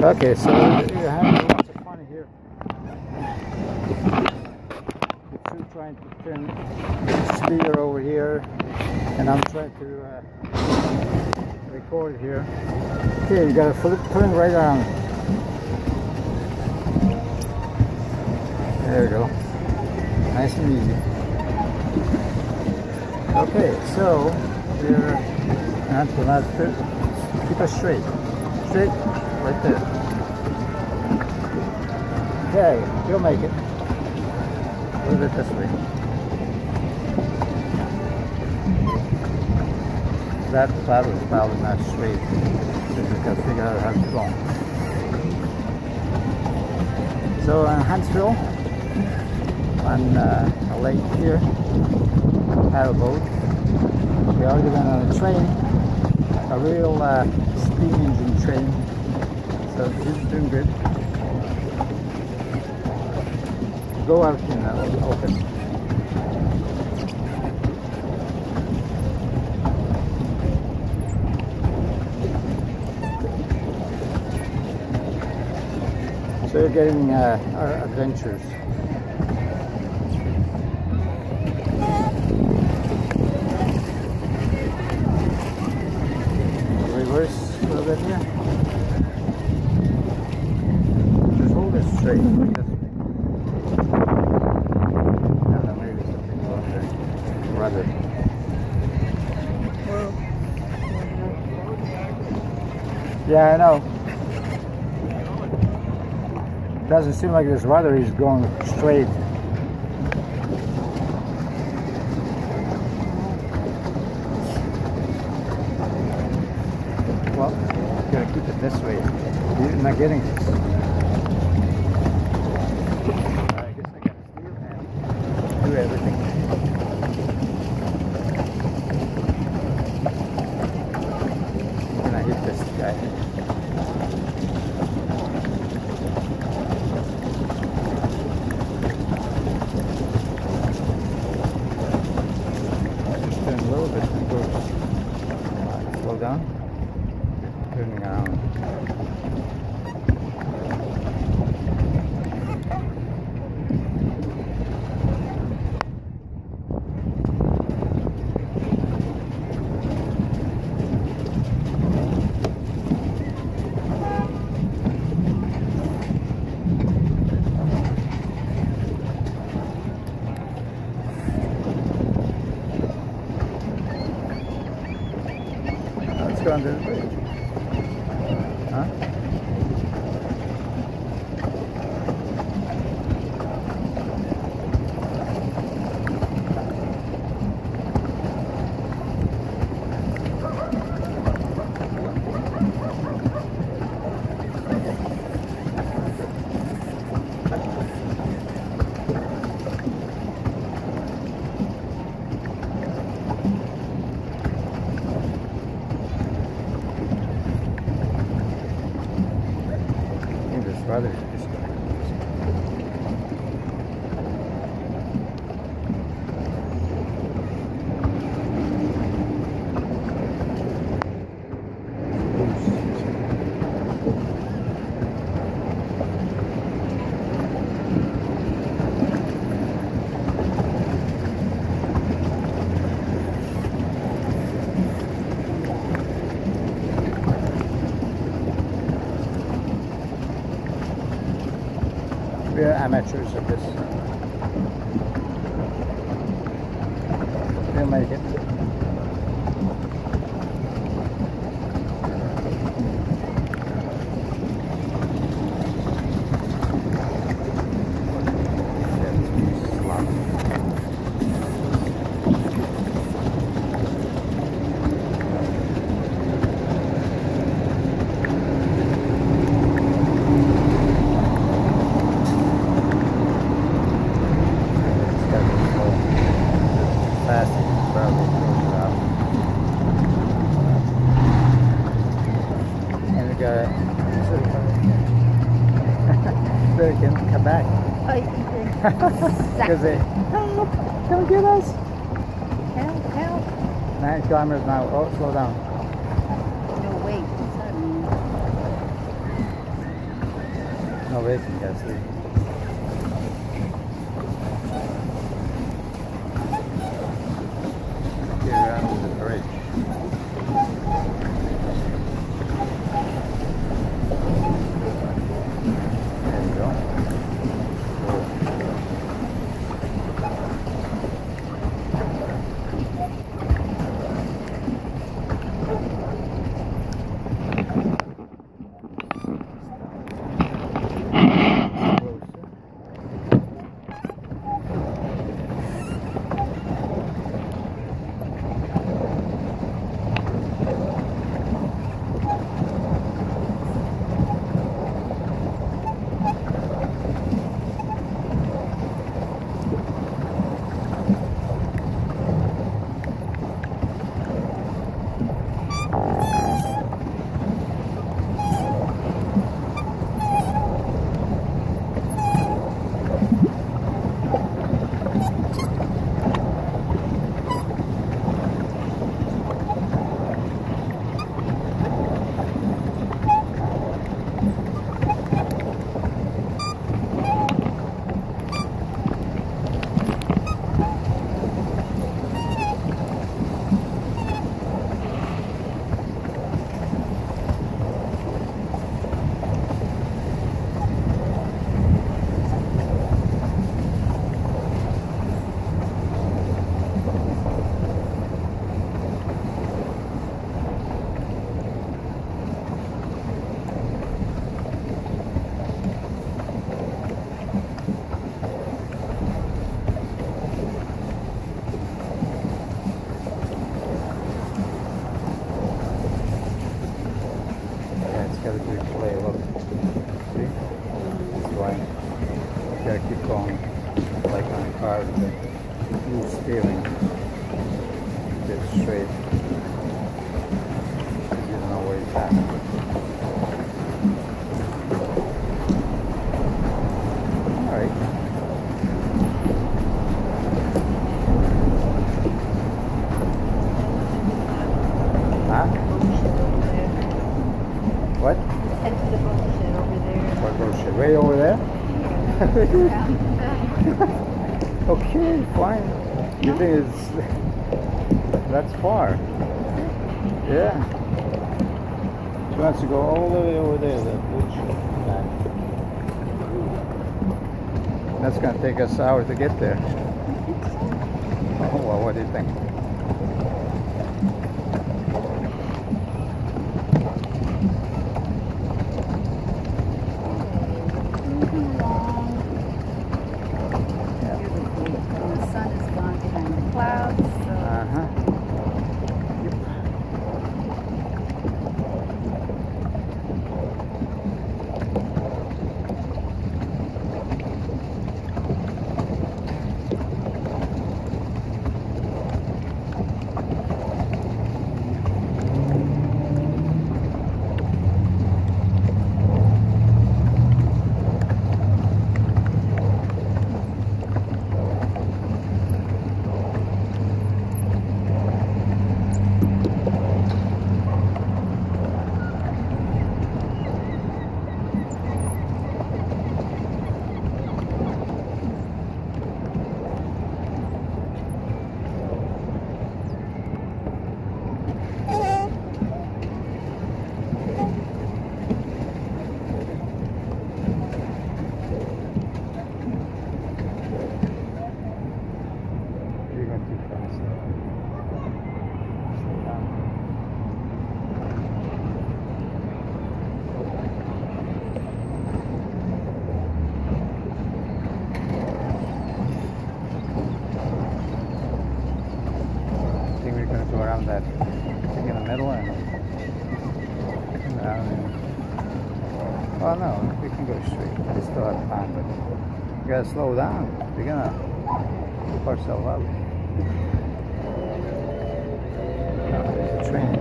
Okay, so you're having lots of fun here. The two trying to turn the speeder over here, and I'm trying to record here. Okay, you gotta turn right around. There you go. Nice and easy. Okay, so we're not keep us straight. Straight, right there. Okay, you'll make it. A little bit this way. That was probably not straight. So you gotta figure out how to go. So in Huntsville, on a lake here, paddle boat. We already went on a train, a real steam engine train. So he's doing good. Go out in the open. So you're getting our adventures. Reverse a little bit here. Just hold it straight like this. I don't know, maybe something along there. Rudder. Yeah, I know. Doesn't seem like this rudder is going straight. Well, you gotta keep it this way. You're not getting this. I guess I gotta steer and do everything. When I hit this guy. Slow down, turning around. Under the bridge. Huh? Rather just we're amateurs at this. We'll make it. They can come back. Because they help, come get us. Help. 9 kilometers now. Oh, slow down. No, wait. racing, guys. See? Get around to the bridge. There you go. Gotta do play, look. See? It's right. You gotta keep going like on a car with the loose steering. Get straight. You don't know where he's at. Alright. Huh? What? Head to the boat shed over there. What boat shed? Way over there? Okay, fine. You think it's... that's far. Yeah. She wants to go all the way over there, that boat shed. That's going to take us an hour to get there. Oh, well, what do you think? Clouds. Around that thing in the middle and oh no, we can go straight. We still have time, but we gotta slow down. We're gonna keep ourselves up. Oh, there's a train.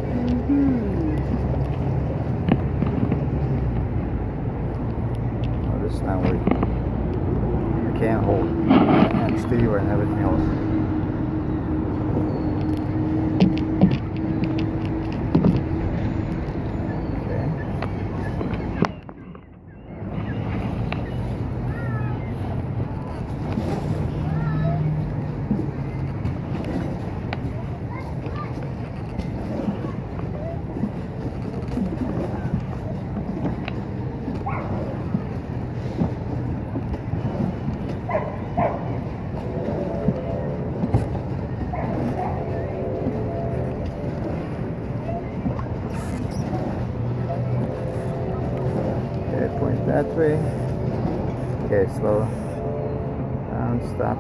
Oh, this is not working. I can't hold and steer and everything else. That way. Okay, slow down, stop.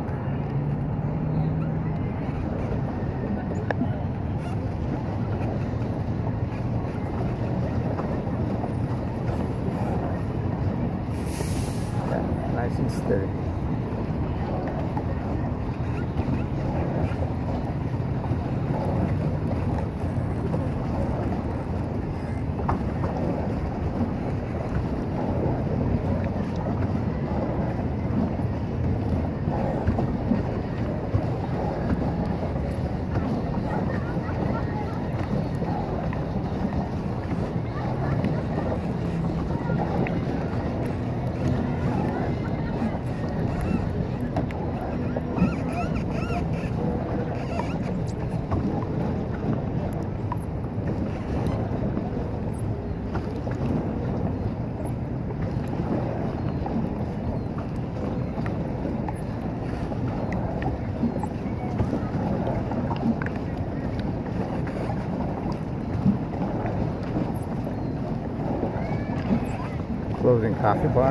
Yeah, nice and steady. Closing coffee bar.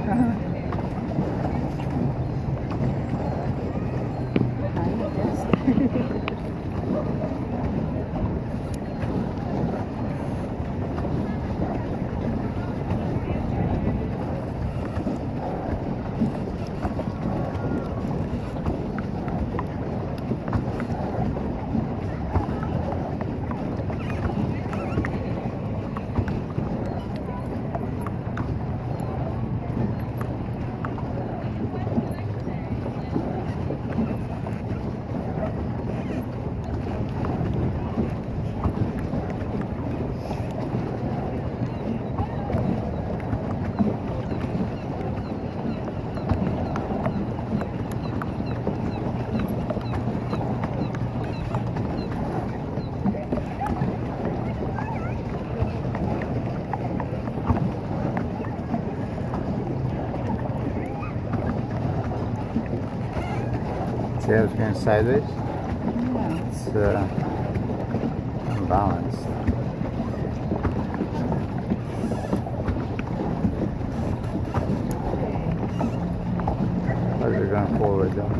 See how it's going sideways? Yeah. It's unbalanced. Or you're going forward though.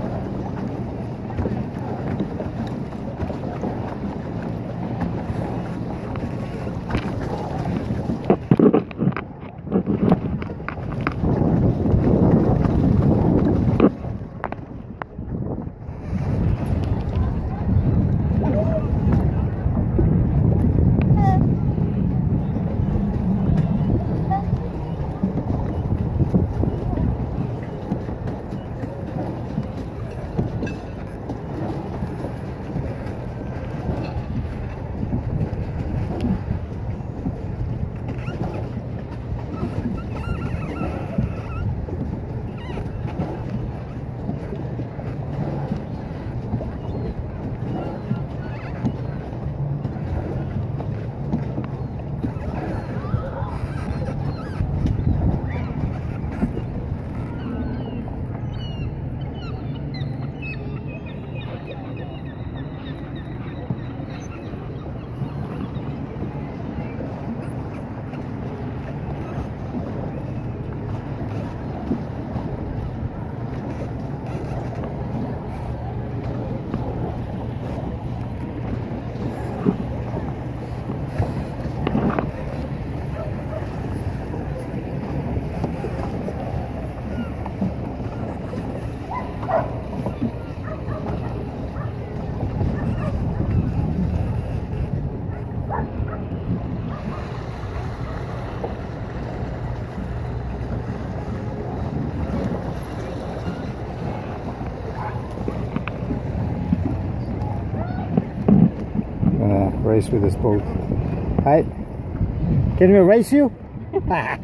Race with this boat. Hi. Can we race you? Yeah.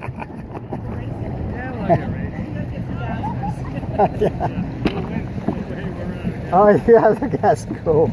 Oh yeah, that's cool.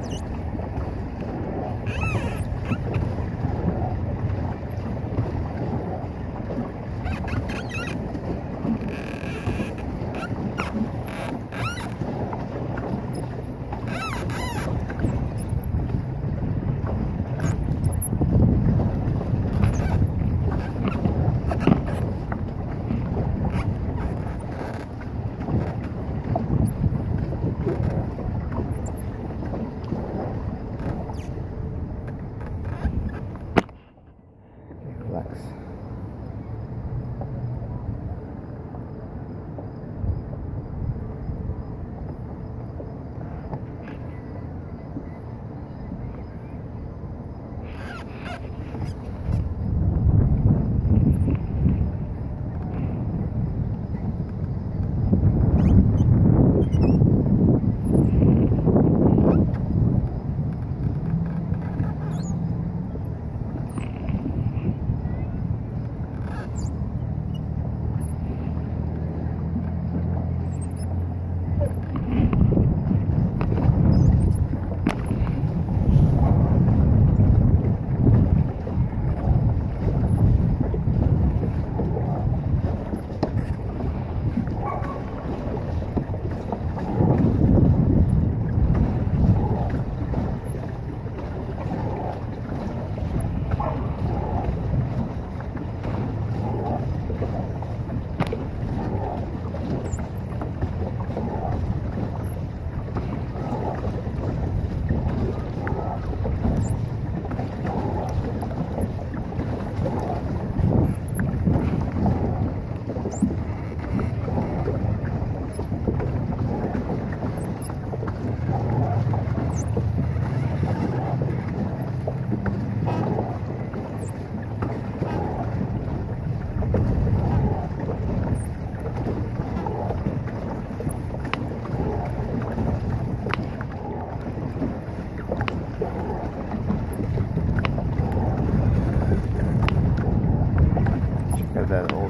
That old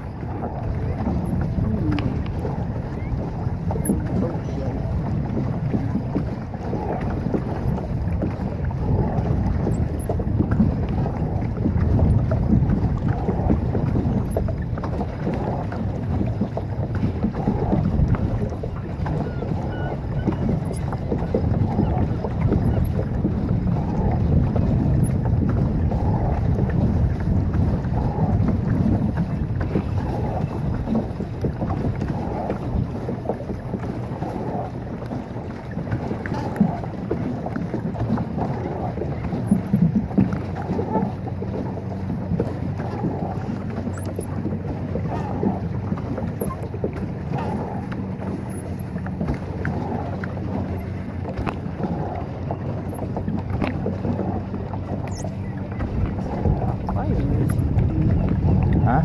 huh?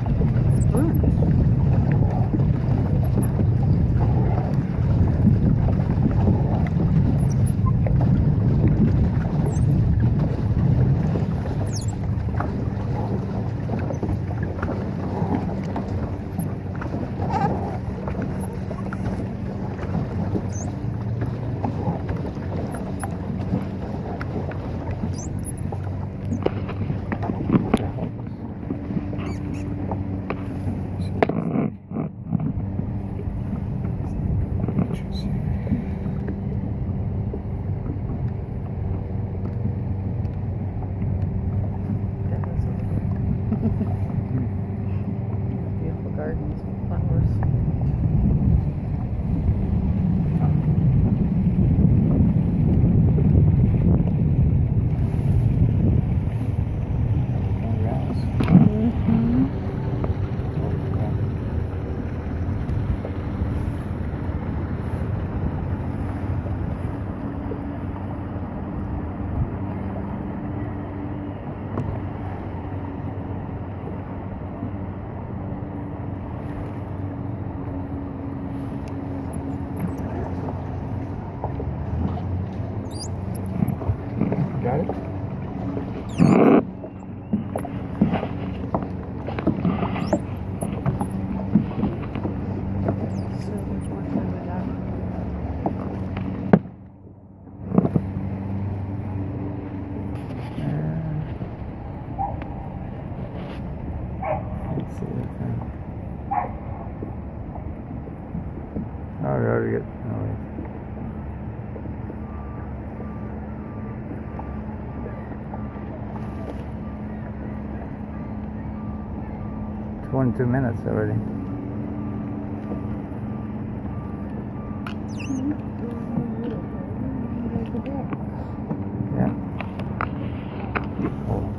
Beautiful gardens and flowers. Got it? So much more fun with that. more than 2 minutes already. Yeah. Oh.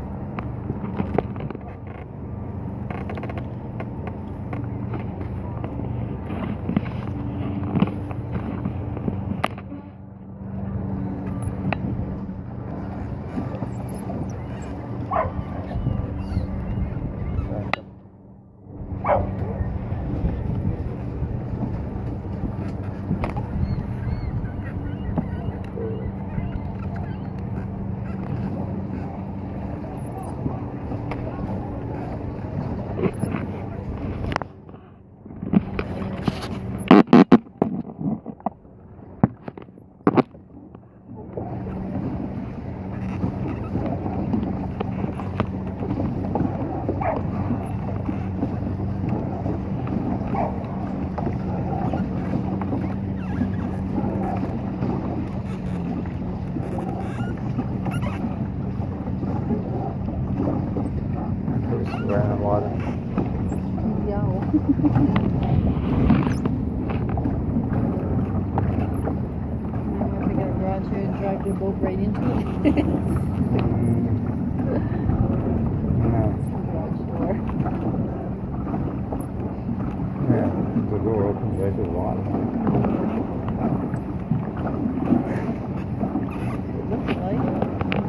We're in the water. Yeah. I think I'll go out here and drive the boat right into it. No. I'm not sure. Yeah, the door opens right to the water. It looks like.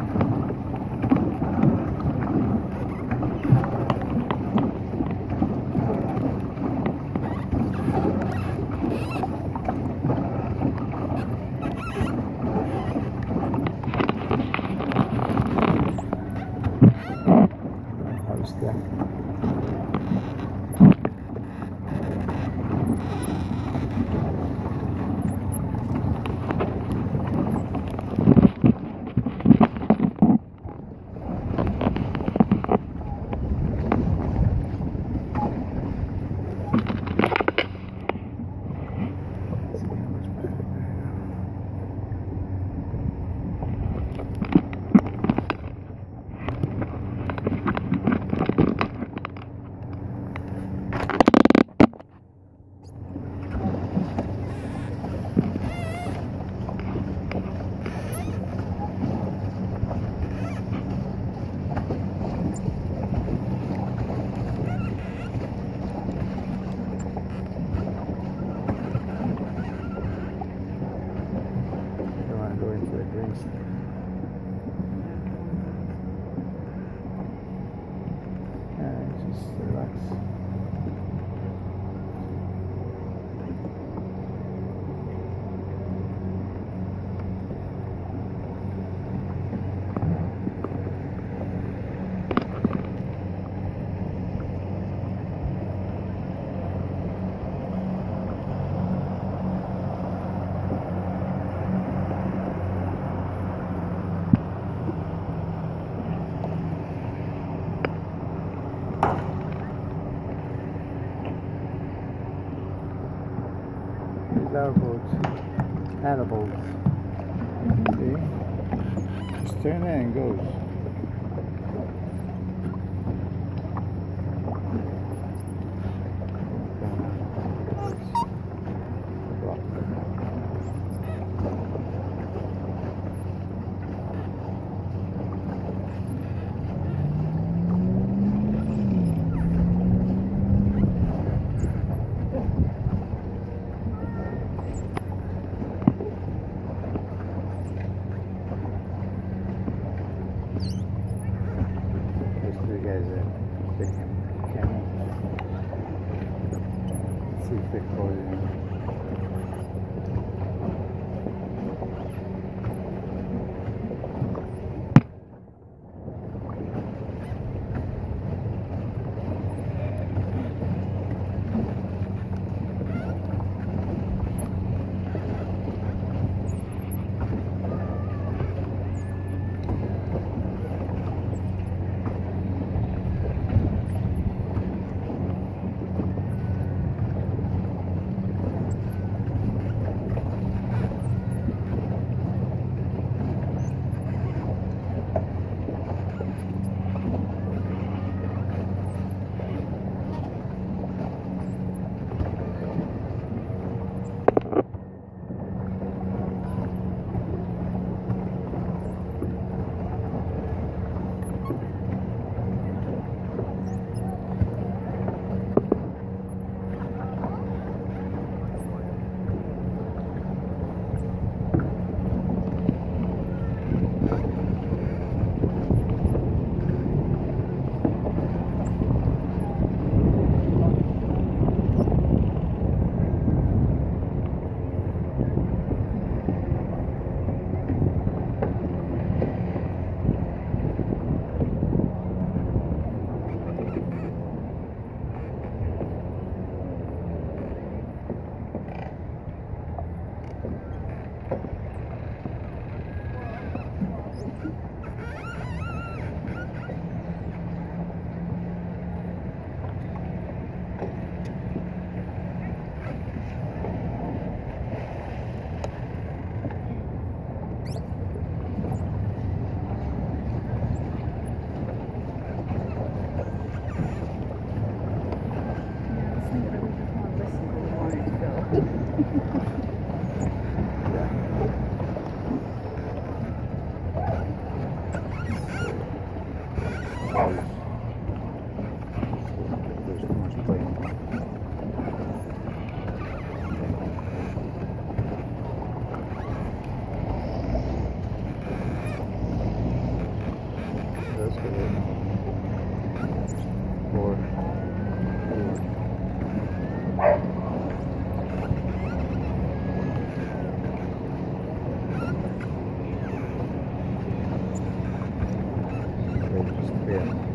House there. Just relax. Paddle boats. See? Just turn there and goes. here.